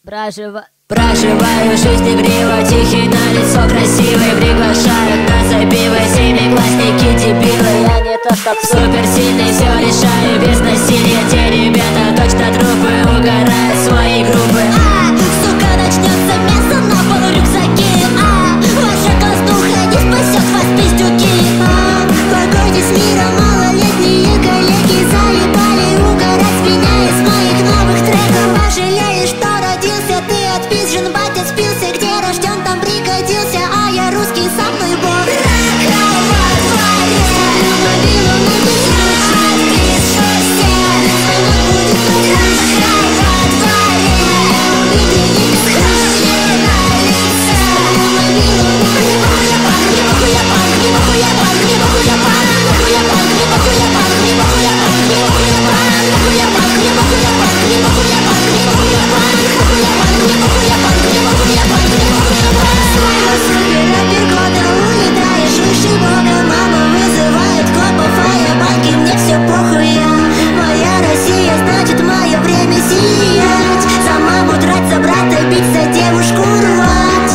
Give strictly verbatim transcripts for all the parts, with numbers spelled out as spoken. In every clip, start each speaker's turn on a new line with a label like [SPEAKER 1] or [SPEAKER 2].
[SPEAKER 1] Прожива... Проживаю жизнь игриво, тихий на лицо красивый. Приглашают нас за пиво семиклассники дебилы. Я не то чтоб суперсильный, все решаю без насилия. Те ребята точно трупы, угорают свои группы.
[SPEAKER 2] А, сука, начнется мясо на полу рюкзаки. А, ваша казнуха не спасет вас, пиздюки. А, покойте с миром, малолетние коллеги заебали угорать с меня из моих новых треков. Пожалеешь, что родился ты отпизжен, батя спился, где рожден, там пригодился. А я русский, со мной бог. Рака во дворе, мобилу на безручно отпишу всех. Звонок будет рака во дворе, убитый не без крови на лице. Мобилу на нихуя панк, нихуя панк, нихуя панк, нихуя панк, нихуя панк, нихуя панк, нихуя панк, нихуя панк, нихуя панк, нихуя панк, нихуя панк, нихуя панк, нихуя панк, нихуя панк, нихуя панк, нихуя панк. Своего супер-рэпер года улетаешь выше бога. Мама вызывает копов, а я банки, мне все похуй. Моя Россия, значит мое время сиять. За маму драть, за брата бить, за девушку рвать.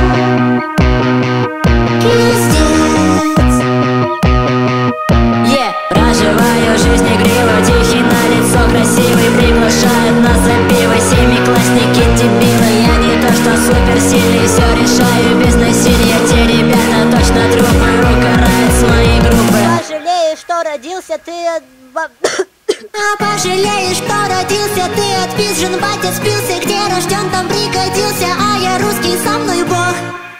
[SPEAKER 2] Пиздец.
[SPEAKER 1] Yeah. Проживаю жизнь игриво, тихий на лицо красивый. Приглашают нас за пиво семиклассники дебилы. Я не то что суперсильный, все решаю без насилия. Те ребята точно трупы, угорают с моей группы.
[SPEAKER 2] Пожалеешь, что родился ты от... А пожалеешь, что родился ты отпизжен, батя спился, где рожден, там пригодился. А я русский, со мной бог.